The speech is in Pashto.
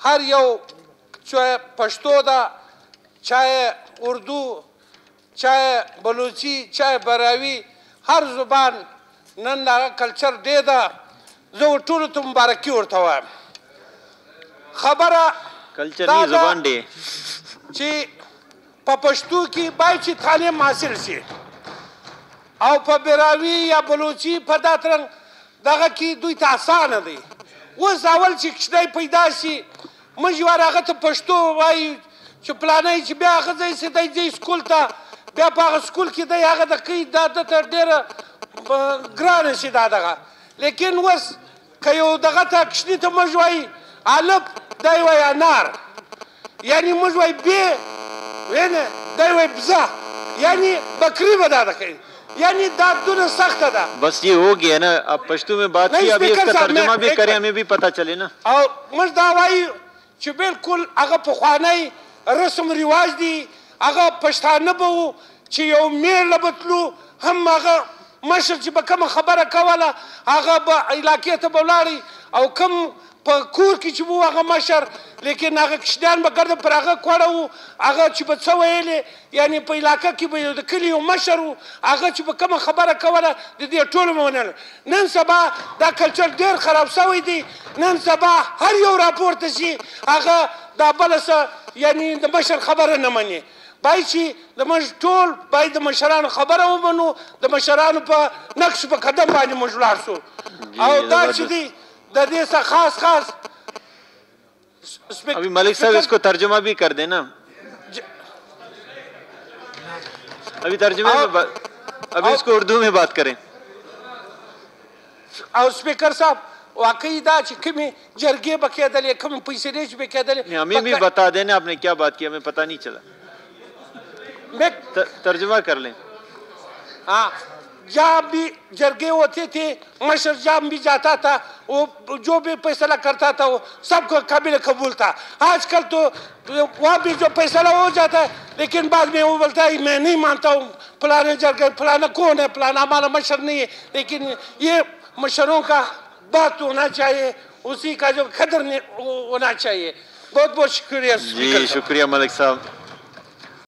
هر یو چاہے پشتو دا چاہے اردو چاہے بلوچی چاہے براوی هر زبان نن دا کلچر دی دا زه ټولو ته مبارکي ورته وایم خبره کلچري زبان دی چې په پښتو کې باید چې تعلیم حاصل شي او په براوي یا بلوچي په دا ترنګ دغه کې دوی ته اسانه دی اوس اول چې کوچنی پیدا شي موږ یو هغه ته پښتو وایو چې پلانی چې بیا هغه ځای سي دی ځي سکول ته بیا په هغه سکول کې دی هغه د کوي دا دته ډېره ګرانه شي دا دغه لیکن اوس که یو دغه ته کوچني ته موږ وایي الف دی وایي انار یعنی موږ وایي بې وینې دی وایي بزه یعنی بکری به دا ده کوي یعنی دا دونه سخته ده بس یہ ہو گیا نا اب پشتو میں بات کی ابھی اس کا ترجمہ بھی کریں ہمیں بھی پتہ چلے نا او موږ دا وایو چې بالکل هغه پخوانی رسم رواج دی هغه پښتانه به وو چې یو میله به تلو هم هغه مشر چې به کومه خبره کوله هغه به علاقې ته به ولاړی او کوم په کور کې چې به هغه مشر لیکن هغه کشنیان به ګرده پر هغه کوړه وو هغه چې به څه ویلې یعنی په علاقه کې به یو د کلي یو مشر وو هغه چې به کومه خبره کوله د دې ټولو به منله نن سبا دا کلچر ډېر خراب شوی دی نن سبا هر یو راپورته شي هغه دا بله څه یعنی د مشر خبره نه مني باید چې د موږ ټول باید د مشرانو خبره ومنو د مشرانو په نقش په قدم باندې موږ ولاړ شو او دا چې دی د دې څخه خاص ابھی ملک صاحب اس کو ترجمہ بھی کر دینا ابھی ترجمے میں ابھی اس کو اردو میں بات کریں او سپیکر صاحب واقعی دا چې کومې جرګې به کېدلې کومې پیسې چې به کېدلې ہمیں بھی بتا دینا آپ نے کیا بات کی ہمیں پتہ نہیں چلا ترجمہ کر لیں ہاں جہاں بھی جرگے ہوتے تھے مشر جہاں بھی جاتا تھا وہ جو بھی فیصلہ کرتا تھا وہ سب کو قابل قبول تھا آج کل تو وہاں بھی جو فیصلہ ہو جاتا ہے لیکن بعد میں وہ بولتا ہے میں نہیں مانتا ہوں فلانے جرگے فلانا کون ہے فلانا ہمارا مشر نہیں ہے لیکن یہ مشروں کا بات ہونا چاہیے اسی کا جو قدر ہونا چاہیے بہت بہت شکریہ جی شکریہ ملک صاحب